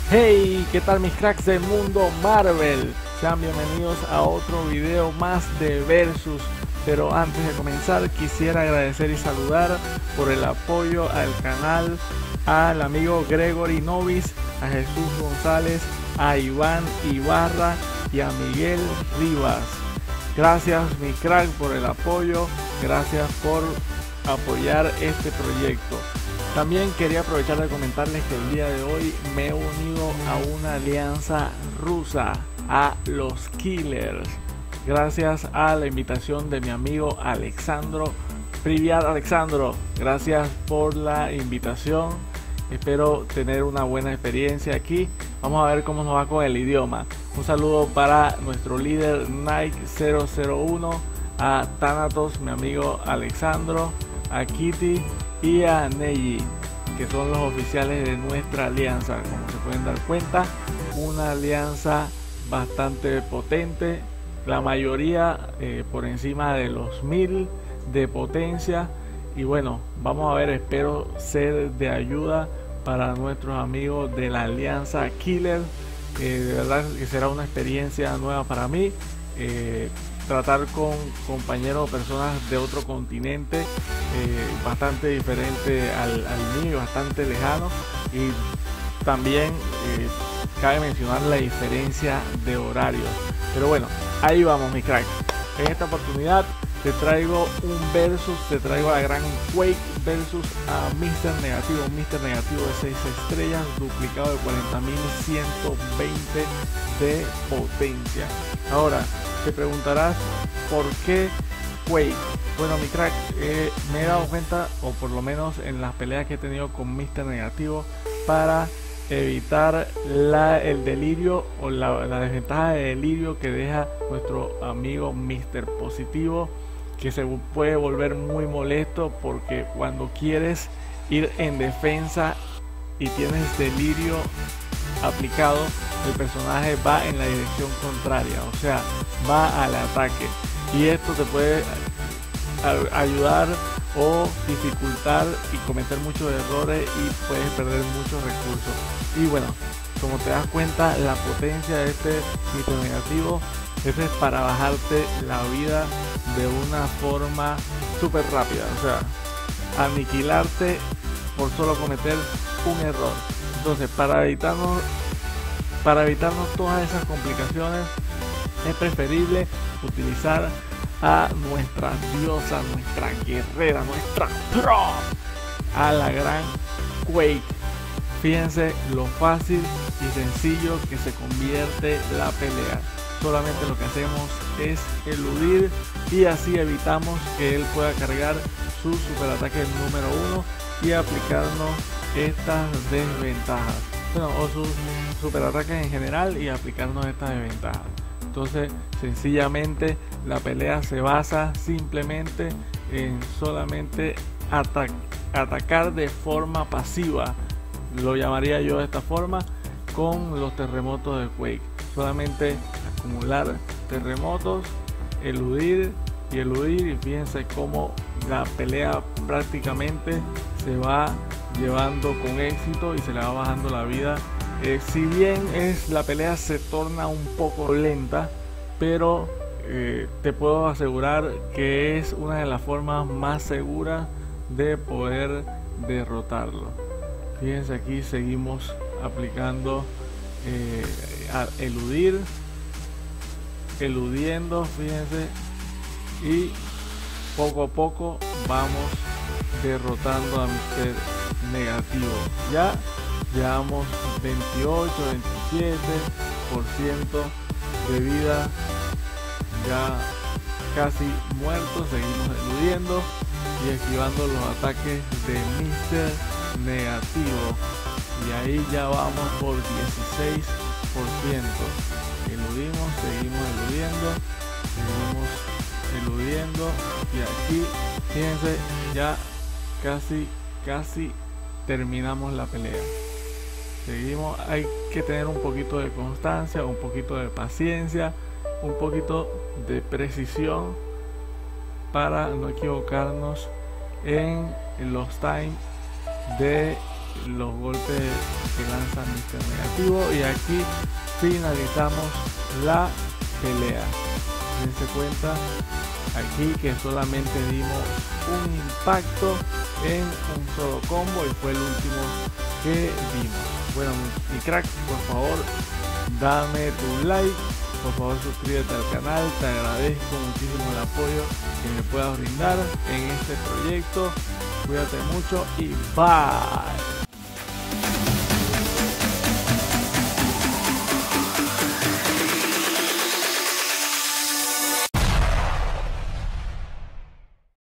Hey, ¿qué tal mis cracks del mundo Marvel? Sean bienvenidos a otro video más de Versus. Pero antes de comenzar quisiera agradecer y saludar por el apoyo al canal al amigo Gregory Novis, a Jesús González, a Iván Ibarra y a Miguel Rivas. Gracias mi crack por el apoyo, gracias por apoyar este proyecto. También quería aprovechar de comentarles que el día de hoy me he unido a una alianza rusa, a los Killers, gracias a la invitación de mi amigo Alexandro. Privyat Alexandro, gracias por la invitación, espero tener una buena experiencia aquí. Vamos a ver cómo nos va con el idioma. Un saludo para nuestro líder Nike 001, a Thanatos, mi amigo Alexandro, a Kitty y a Neji, que son los oficiales de nuestra alianza. Como se pueden dar cuenta, una alianza bastante potente, la mayoría por encima de los 1000 de potencia. Y bueno, vamos a ver, espero ser de ayuda para nuestros amigos de la alianza Killer. De verdad que será una experiencia nueva para mí, tratar con compañeros o personas de otro continente, bastante diferente al mío, bastante lejano. Y también cabe mencionar la diferencia de horarios. Pero bueno, ahí vamos mi crack. En esta oportunidad te traigo un versus, te traigo a la gran Quake versus a Mr. Negativo. Mr. Negativo de 6 estrellas, duplicado de 40.120 de potencia. Ahora te preguntarás por qué Quake. Bueno mi crack, me he dado cuenta, o por lo menos en las peleas que he tenido con Mr. Negativo, para evitar el delirio o la desventaja de delirio que deja nuestro amigo Mr. Positivo, que se puede volver muy molesto porque cuando quieres ir en defensa y tienes delirio aplicado, el personaje va en la dirección contraria, o sea, va al ataque, y esto te puede ayudar o dificultar y cometer muchos errores y puedes perder muchos recursos. Y bueno, como te das cuenta, la potencia de este mito negativo, este es para bajarte la vida de una forma súper rápida, o sea, aniquilarte por solo cometer un error. Entonces, para evitarnos todas esas complicaciones, es preferible utilizar a nuestra diosa, nuestra guerrera, nuestra pro, a la gran Quake. Fíjense lo fácil y sencillo que se convierte la pelea. Solamente lo que hacemos es eludir y así evitamos que él pueda cargar su super ataque número 1 y aplicarnos estas desventajas. Bueno, o sus super ataques en general y aplicarnos estas desventajas. Entonces, sencillamente la pelea se basa simplemente en solamente atacar de forma pasiva, lo llamaría yo de esta forma, con los terremotos de Quake. Solamente acumular terremotos, eludir y eludir, y fíjense cómo la pelea prácticamente se va llevando con éxito y se le va bajando la vida. Si bien la pelea se torna un poco lenta, pero te puedo asegurar que es una de las formas más seguras de poder derrotarlo. Fíjense, aquí seguimos aplicando a eludiendo, fíjense, y poco a poco vamos derrotando a Mr. Negativo. Ya llevamos 28-27% de vida, ya casi muertos. Seguimos eludiendo y esquivando los ataques de Mr. Negativo, y ahí ya vamos por 16%. Eludimos, seguimos eludiendo, y aquí fíjense, ya casi terminamos la pelea. Seguimos, hay que tener un poquito de constancia, un poquito de paciencia, un poquito de precisión para no equivocarnos en los times de los golpes que lanza Mr. Negativo, y aquí finalizamos la pelea. Dense cuenta aquí que solamente dimos un impacto en un solo combo y fue el último que vimos. Bueno, mi crack, por favor dame tu like, por favor suscríbete al canal, te agradezco muchísimo el apoyo que me puedas brindar en este proyecto. Cuídate mucho y bye.